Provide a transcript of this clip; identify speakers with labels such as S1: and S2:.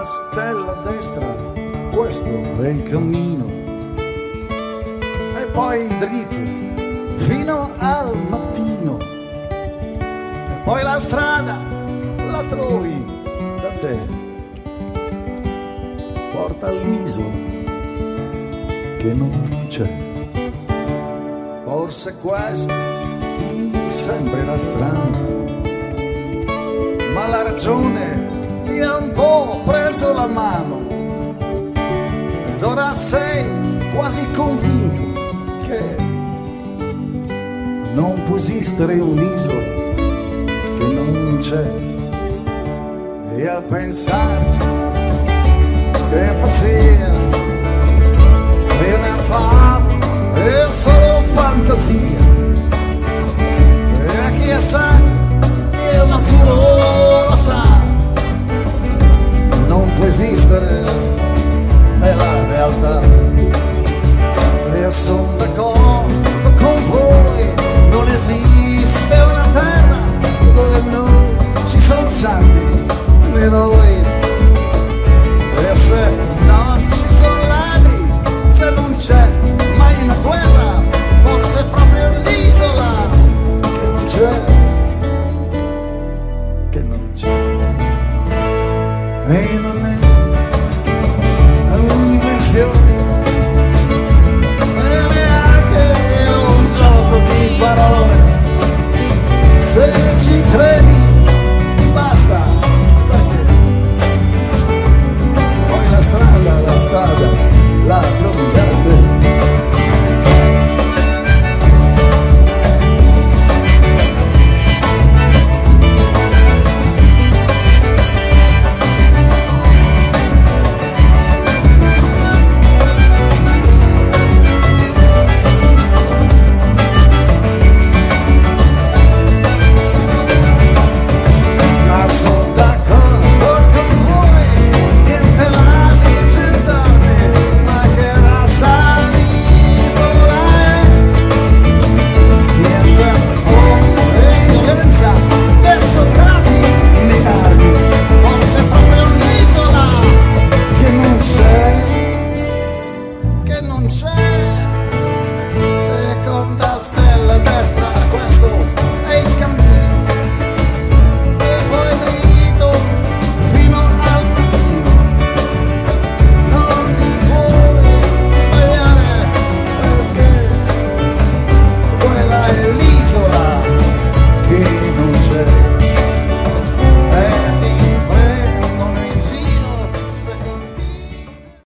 S1: seconda stella a destra, questo è il cammino, e poi dritto fino al mattino, e poi la strada la trovi da te, porta all'isola che non c'è. Forse questa ti sembrerà strana, ma la ragione ti ha un po' preso la mano, ed ora sei quasi convinto che non può esistere un'isola che non c'è. E a pensarci, che pazzia, è una favola, è solo fantasia, e a chi assaggia il maturo lo sa, non può esistere nella realtà. E sono d'accordo con voi, non esiste una terra dove non ci sono santi eroi, e se non ci sono ladri, se non c'è mai una guerra, forse è proprio un'isola che non c'è, che non c'è. E non è un'invenzione, e neanche un gioco di parole. Se ci credi basta, perché poi la strada la trovi da te. Seconda stella a destra, questo è il cammino, e poi dritto fino al mattino, non ti puoi sbagliare, perché quella è l'isola che non c'è.